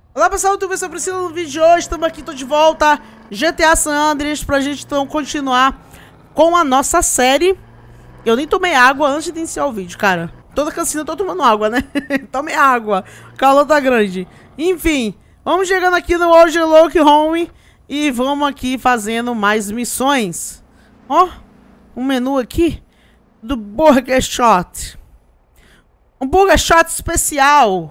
Olá pessoal, tudo bem? Eu sou a Priscila. No vídeo de hoje estamos aqui, tô de volta, GTA San Andreas, pra gente então continuar com a nossa série. Eu nem tomei água antes de iniciar o vídeo, cara. Toda cansina eu tô tomando água, né? Tomei água, o calor tá grande. Enfim, vamos chegando aqui no Overlook Home e vamos aqui fazendo mais missões. Ó, um menu aqui do Burger Shot. Um Burger Shot especial.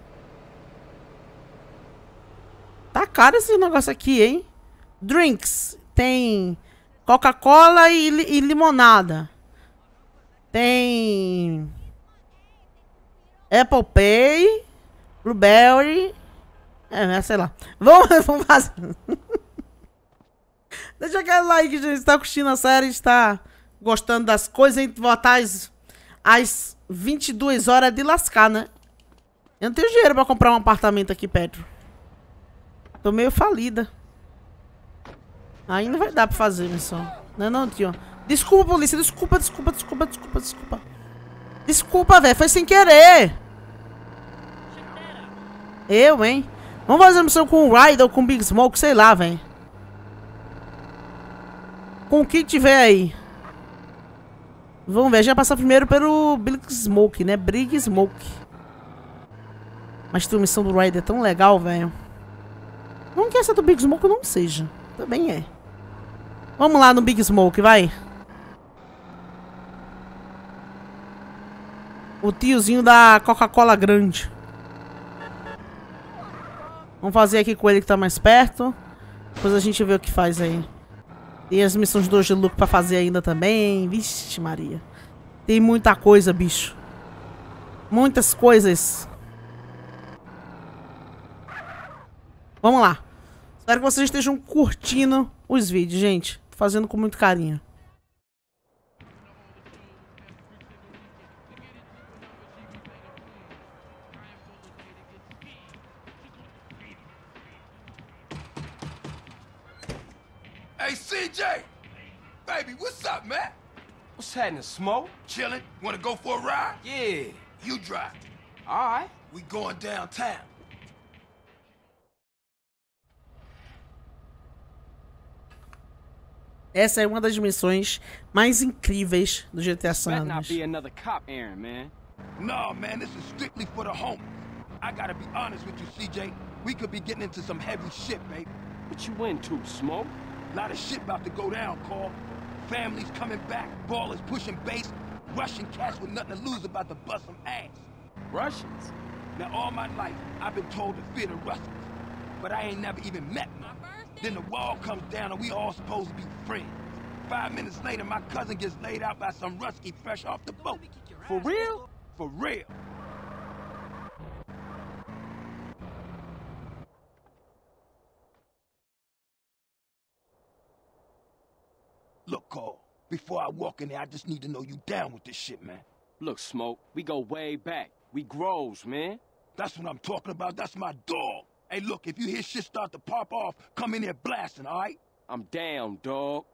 Tá caro esse negócio aqui, hein? Drinks. Tem Coca-Cola e limonada. Tem Apple Pay, Blueberry. Sei lá. Vamos fazer. Deixa aquele like, gente. Se tá curtindo a série, está gostando das coisas. A gente voltar às 22 horas de lascar, né? Eu não tenho dinheiro pra comprar um apartamento aqui perto. Tô meio falida. Ainda vai dar pra fazer, missão. Não, tio. Desculpa, polícia. Desculpa. Desculpa, velho. Foi sem querer. Eu, hein? Vamos fazer a missão com o Ryder ou com o Big Smoke, sei lá, velho. Com o que tiver aí. Vamos ver. A gente vai passar primeiro pelo Big Smoke, né? Big Smoke. Mas tem uma missão do Ryder tão legal, velho. Não que essa do Big Smoke não seja. Também é. Vamos lá no Big Smoke, vai. O tiozinho da Coca-Cola grande. Vamos fazer aqui com ele que tá mais perto. Depois a gente vê o que faz aí. Tem as missões do Overlook pra fazer ainda também. Vixe Maria. Tem muita coisa, bicho. Muitas coisas. Vamos lá. Espero que vocês estejam curtindo os vídeos, gente. Tô fazendo com muito carinho. Hey, CJ! Baby, what's up, man? What's happening, Smoke? Chillin'? Wanna go for a ride? Yeah. You drive. All right. We going downtown. Essa é uma das missões mais incríveis do GTA San Better not Andreas. be another cop errand, man. No, man, this is strictly for the home. I gotta be honest with you, CJ. We could be getting into some heavy shit, babe. What you into, Smoke? Lot of shit about to go down, Carl. Families coming back, ballers pushing base, Russian cats with nothing to lose about to bust some ass. Russians? Now, all my life, I've been told to fear the Russians, but I ain't never even met them. Then the wall comes down and we all supposed to be friends. 5 minutes later, my cousin gets laid out by some Rusky fresh off the boat. For real? For real. Look, Carl, before I walk in there, I just need to know you down with this shit, man. Look, Smoke, we go way back. We grows, man. That's what I'm talking about. That's my dog. Hey, look, if you hear shit start to pop off, come in here blasting, all right? I'm down, dog.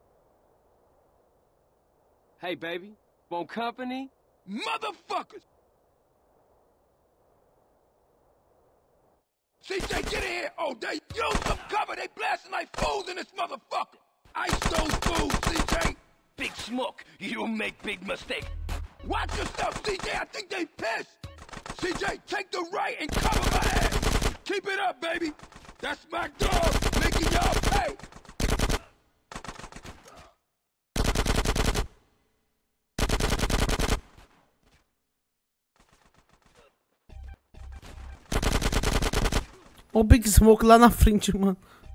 Hey, baby, want company? Motherfuckers! CJ, get in here! Oh, they use some cover! They blasting like fools in this motherfucker! Ice those fools, CJ! Big Smoke, you make big mistake. Watch yourself, CJ! I think they pissed! CJ, take the right and cover my ass! Keep it up, baby! That's my dog, making y'all pay! Olha o Big Smoke lá na frente, mano.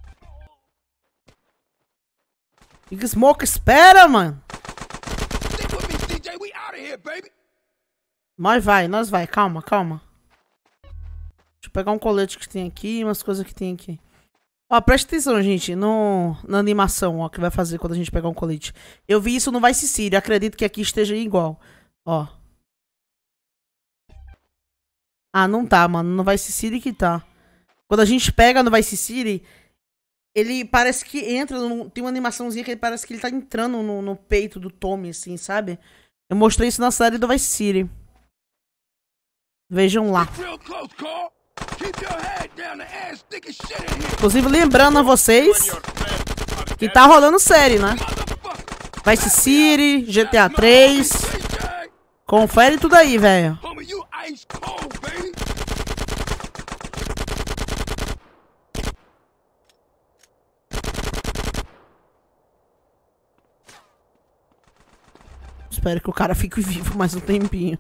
Big Smoke, espera, mano. Stick with me, CJ. We out of here, baby. Nós vai. Calma. Deixa eu pegar um colete que tem aqui, umas coisas que tem aqui. Ó, presta atenção, gente, na animação, ó, que vai fazer quando a gente pegar um colete. Eu vi isso no Vice City, acredito que aqui esteja igual. Ó. Ah, não tá, mano. No Vice City que tá. Quando a gente pega no Vice City, ele parece que entra, tem uma animaçãozinha que ele parece que ele tá entrando no peito do Tommy, assim, sabe? Eu mostrei isso na série do Vice City. Vejam lá. Real close, Carl. Keep your head down, the ass thick as shit in here. Inclusive, lembrando a vocês que tá rolando série, né? Vice City, GTA 3. CJ, Confere tudo aí, velho. homie, you ice cold, baby. Espero que o cara fique vivo mais um tempinho.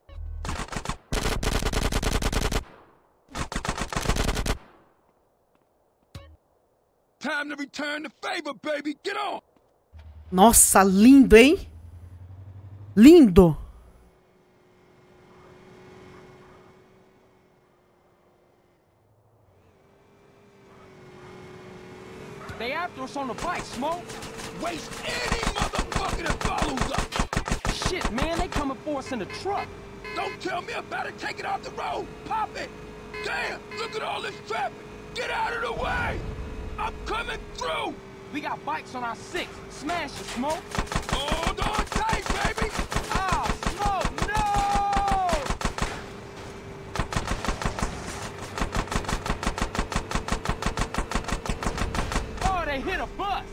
Time to return the favor, baby. Get on. Nossa, lindo, hein? Lindo. They after us on the bike, Smoke. Waste any motherfucker that follows us. Shit, man, they coming for us in the truck. Don't tell me about it. Take it off the road. Pop it. Damn, look at all this traffic. Get out of the way. I'm coming through. We got bikes on our six. Smash it, Smoke. Hold on tight, baby. Ah, Smoke, no! Oh, they hit a bus.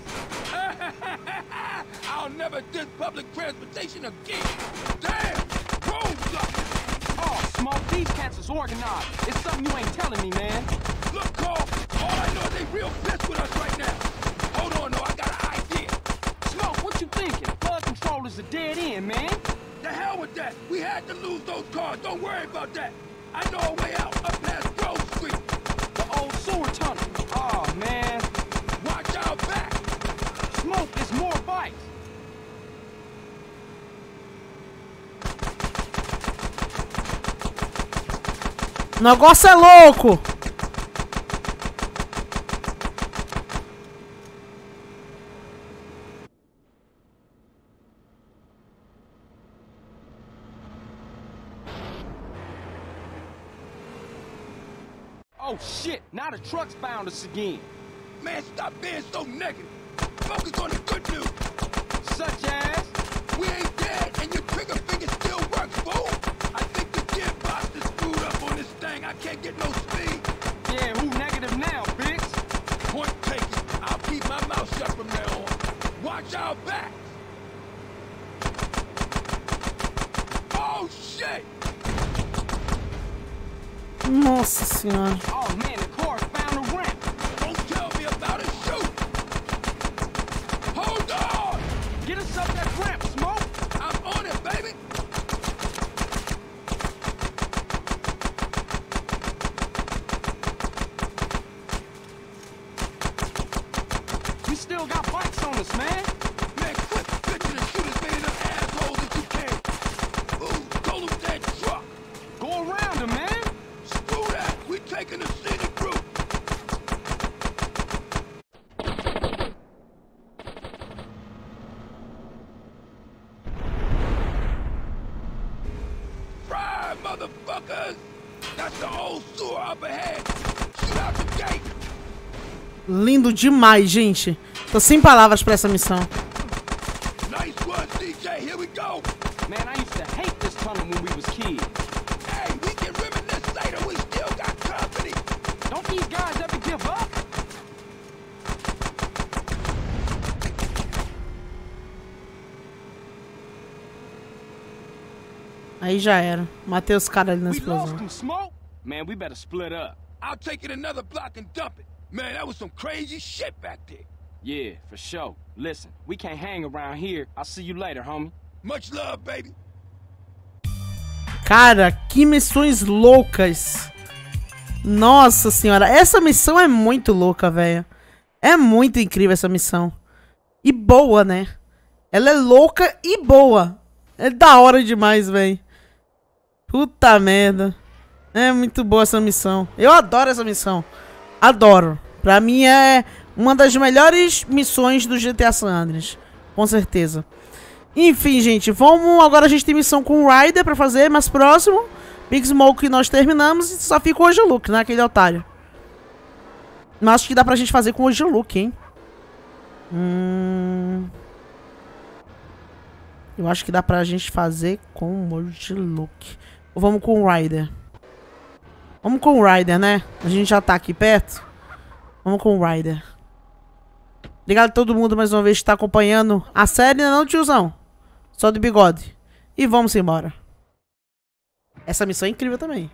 I'll never diss public transportation again. Damn, roadblock. Oh, Smoke, these cats is organized. It's something you ain't telling me, man. Look, Carl, all I know is they real pissed with us right now. Hold on, though, I got an idea. Smoke, what you thinking? Flood control is a dead end, man. The hell with that. We had to lose those cars. Don't worry about that. I know a way out up past Grove Street. The old sewer tunnel. Oh, man. Watch out back. Smoke, there's more bikes. O negócio é louco. Oh, shit. Now the truck's bound us again. Man, stop being so negative. Focus on the good news. Such as? We ain't dead, and your trigger finger still works, fool. I think the gearbox is screwed up on this thing. I can't get no speed. Yeah, who negative now, bitch? Point taken. I'll keep my mouth shut from now on. Watch out back. Oh, shit. Nossa senhora. Oh, man, the car found a ramp. Don't tell me about it. Shoot. Hold on. Get us up that ramp, Smoke. I'm on it, baby. We still got bikes on us, man. Man, quit bitching and shoot as many of them assholes as you can. Ooh, go loot that truck. Go around him, man. Screw that. We taking the scenic route. Fry, motherfuckers. That's the old sewer up ahead. Shoot out the gate. Lindo demais, gente. Tô sem palavras pra essa missão. Nice one, CJ. Here we go. Man, I used to hate this tunnel when we was kids. Hey, we can reminisce later. We still got company. Don't these guys ever give up? Aí já era. Matei os caras ali na We lost explosão. them, Smoke. Man, we better split up. I'll take it another block and dump it. Man, that was some crazy shit back there. Yeah, for sure. Listen, we can't hang around here. I'll see you later, homie. Much love, baby. Cara, que missões loucas. Nossa senhora, essa missão é muito louca, velho. É muito incrível essa missão. E boa, né? Ela é louca e boa. É da hora demais, velho. Puta merda. É muito boa essa missão. Eu adoro essa missão. Adoro. Pra mim é uma das melhores missões do GTA San Andreas. Com certeza. Enfim, gente. Vamos... Agora a gente tem missão com o Ryder pra fazer mais próximo. Big Smoke nós terminamos. E só fica o Ojo-Luke, né? Aquele otário. Mas acho que dá pra gente fazer com o Ojo-Luke, hein? Eu acho que dá pra gente fazer com o Ojo-Luke. Ou vamos com o Ryder? Vamos com o Ryder, né? A gente já tá aqui perto. Vamos com o Ryder. Obrigado a todo mundo mais uma vez que tá acompanhando a série, não, tiozão? Só de bigode. E vamos embora. Essa missão é incrível também.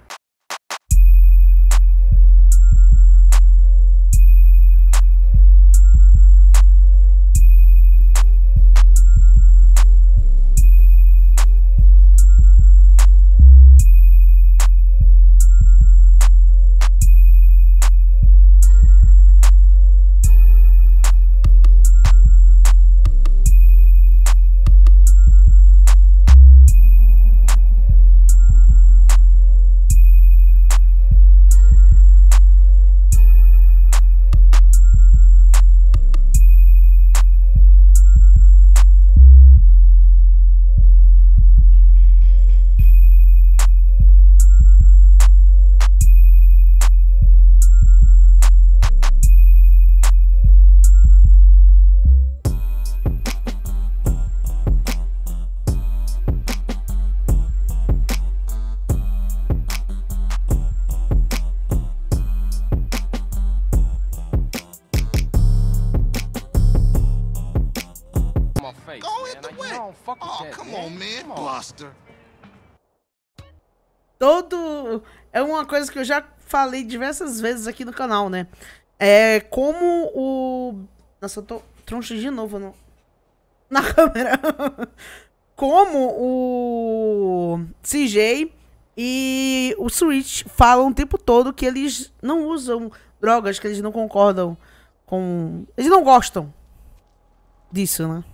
É uma coisa que eu já falei diversas vezes aqui no canal, né? É como o... Nossa, eu tô troncho de novo na câmera. Como o CJ e o Switch falam o tempo todo que eles não usam drogas, que eles não concordam com... Eles não gostam disso, né?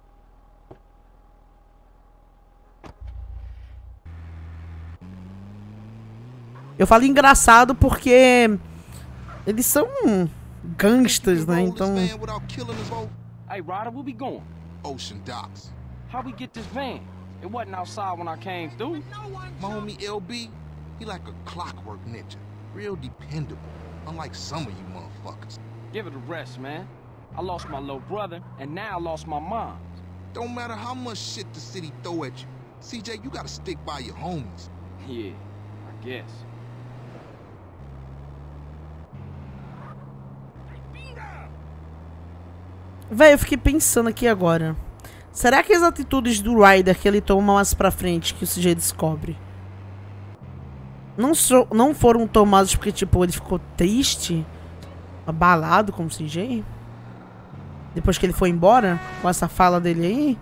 Eu falo engraçado porque eles são gangsters, né? Então... Hey, Ryder, where we going? Ocean docks. How we get this van? It wasn't outside when I came through. My homie LB, he like a clockwork ninja. Real dependable. Unlike some of you motherfuckers. Give it a rest, man. I lost my little brother, and now I lost my mom. Don't matter how much shit the city throw at you. CJ, you gotta stick by your homies. Yeah, I guess. Véi, eu fiquei pensando aqui agora. Será que as atitudes do Ryder que ele toma mais pra frente, que o CJ descobre, não foram tomadas porque, tipo, ele ficou triste, abalado com o CJ? Depois que ele foi embora, com essa fala dele aí?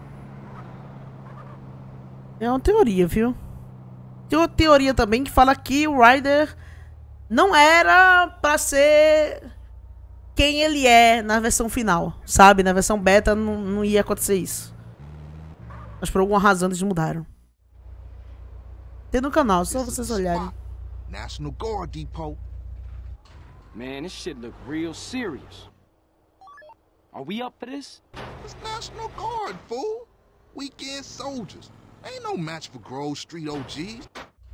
É uma teoria, viu? Tem uma teoria também que fala que o Ryder não era pra ser... quem ele é na versão final, sabe? Na versão beta não ia acontecer isso. Mas por alguma razão eles mudaram. Tem no canal, só vocês olharem. National Guard Depot. Man, this shit look real serious. Are we up for this? It's National Guard, fool. Weekend soldiers. Ain't no match for Grove Street OGs.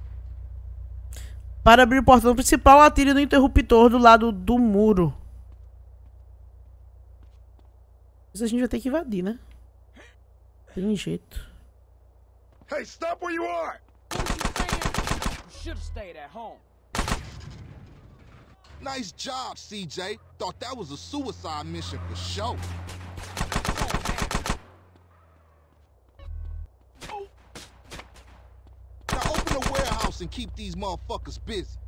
Para abrir o portão principal, atire no interruptor do lado do muro. Isso a gente vai ter que invadir, né? Tem jeito. Hey, stop where you are! You should have stayed at home. Nice job, CJ. Thought that was a suicide mission for sure. Now open the warehouse and keep these motherfuckers busy.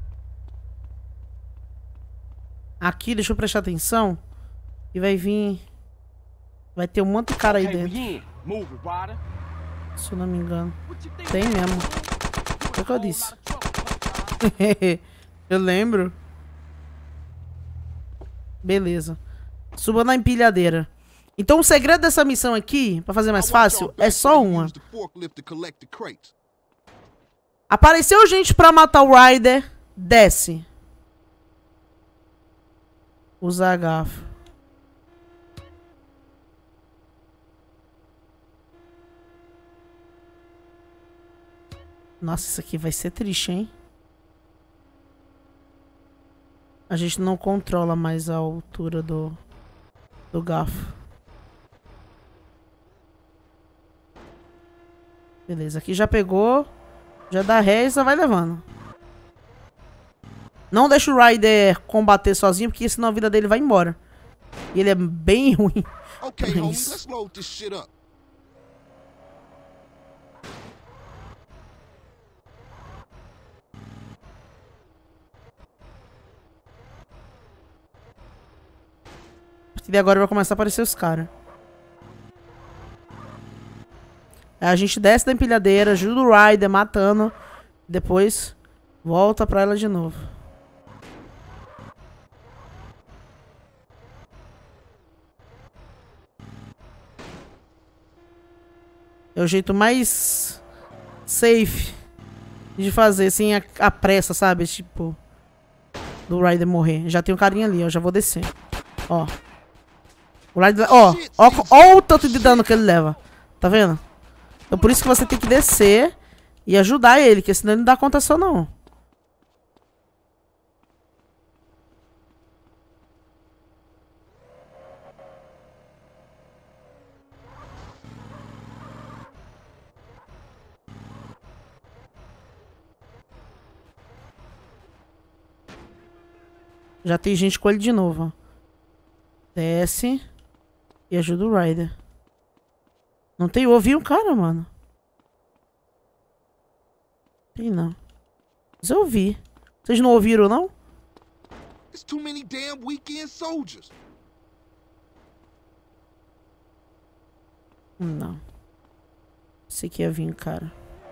Aqui, deixa eu prestar atenção. E vai vir... Vai ter um monte de cara aí dentro. Se eu não me engano. Tem mesmo. É o que eu disse. Eu lembro. Beleza. Suba na empilhadeira. Então o segredo dessa missão aqui, pra fazer mais fácil, é só uma. Apareceu gente pra matar o Ryder. Desce. Usa a gafa. Nossa, isso aqui vai ser triste, hein? A gente não controla mais a altura do garfo. Beleza, aqui já pegou. Já dá ré e só vai levando. Não deixa o Ryder combater sozinho, porque senão a vida dele vai embora. E ele é bem ruim. Okay, homies, let's load this shit up. A partir de agora vai começar a aparecer os caras. A gente desce da empilhadeira, ajuda o Ryder matando. Depois volta pra ela de novo. É o jeito mais safe de fazer, sem a pressa, sabe? Tipo, do Ryder morrer. Já tem um carinha ali, ó. Já vou descer. Ó. O Ryder... Ó o tanto de dano que ele leva. Tá vendo? Então por isso que você tem que descer e ajudar ele, porque senão ele não dá conta só não. Já tem gente com ele de novo, ó. Desce e ajuda o Ryder. Não tem... Ouvi um cara, mano. Tem não. Mas eu ouvi. Vocês não ouviram, não? It's too many damn weekend soldiers. Não. Esse aqui ia vir, cara.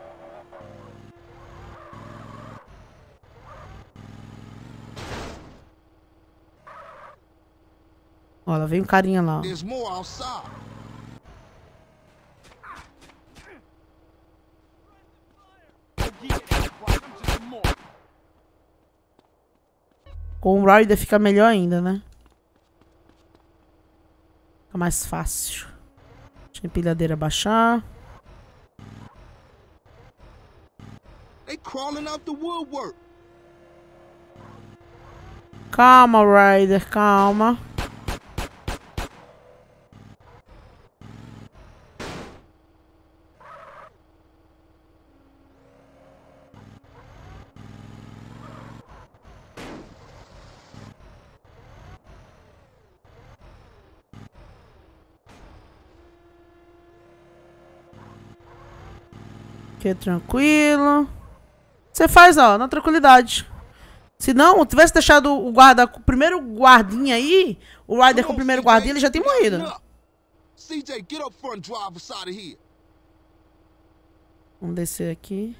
Ó, lá vem um carinha lá, ó. There's more outside. Com o Ryder fica melhor ainda, né? Fica mais fácil. Deixa a empilhadeira baixar. They crawling out the woodwork. Calma, Ryder, calma. Aqui, tranquilo. Você faz, ó, na tranquilidade. Se não, tivesse deixado o guarda, o primeiro guardinha aí, o Ryder com o primeiro guardinha, ele já tem morrido. CJ, get up front and drive us out of here. Vamos descer aqui.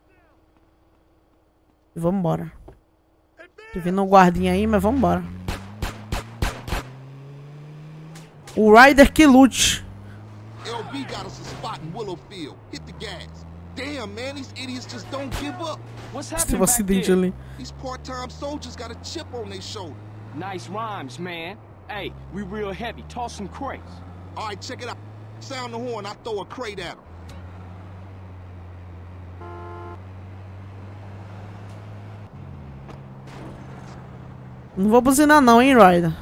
E vamos embora. Tô vendo um guardinha aí, mas vamos embora. O Ryder que lute. LB got us a spot in Willowfield. Hit the gas. Damn, man, these idiots just don't give up. What's Teve happening um back acidente there? ali. These part-time soldiers got a chip on their shoulder. Nice rhymes, man. Hey, we real heavy. Toss some crates. All right, check it out. Sound the horn, I throw a crate at them. Não vou buzinar não, hein, Ryder.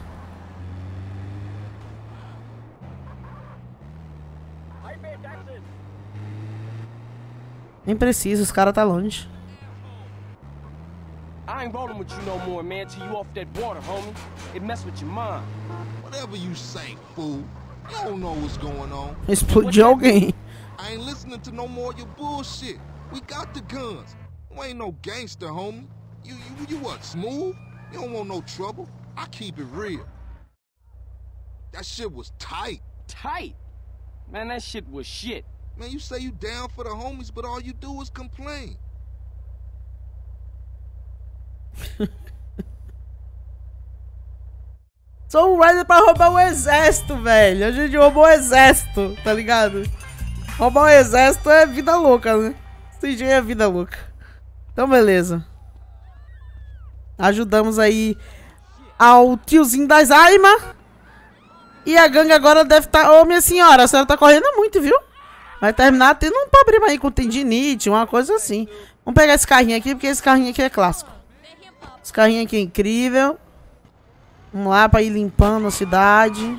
Nem precisa, os caras tá longe. I ain't rolling with you no more, man, till you off that water, homie. It mess with your mind. Whatever you say, fool. You don't know what's going on. Explodiu alguém. I ain't listening to no more of your bullshit. We got the guns. You ain't no gangster, homie. You what, smooth? You don't want no trouble. I keep it real. That shit was tight. Tight? Man, that shit was shit. Man, you say you down for the homies, but all you do is complain. Sou o Ryder pra roubar o exército, velho. A gente roubou o exército, tá ligado? Roubar o exército é vida louca, né? CJ é vida louca. Então, beleza. Ajudamos aí ao tiozinho das armas. E a gangue agora deve estar... Ô, minha senhora, a senhora tá correndo muito, viu? Vai terminar tendo um problema aí com tendinite, uma coisa assim. Vamos pegar esse carrinho aqui, porque esse carrinho aqui é clássico. Esse carrinho aqui é incrível. Vamos lá pra ir limpando a cidade.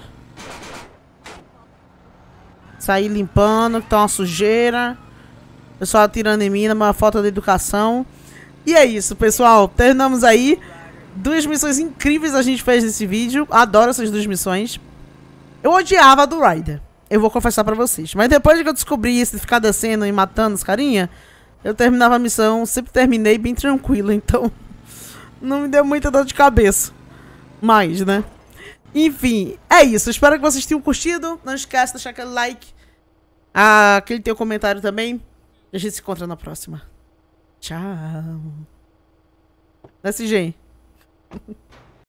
Sair limpando, que tá uma sujeira. Pessoal atirando em mim, uma falta de educação. E é isso, pessoal. Terminamos aí 2 missões incríveis a gente fez nesse vídeo. Adoro essas 2 missões. Eu odiava a do Ryder. Eu vou confessar pra vocês. Mas depois que eu descobri isso de ficar descendo e matando os carinha, eu terminava a missão, sempre terminei bem tranquilo. Então, não me deu muita dor de cabeça. Mas, né? Enfim, é isso. Espero que vocês tenham curtido. Não esquece de deixar aquele like. Aquele teu comentário também. E a gente se encontra na próxima. Tchau. SG.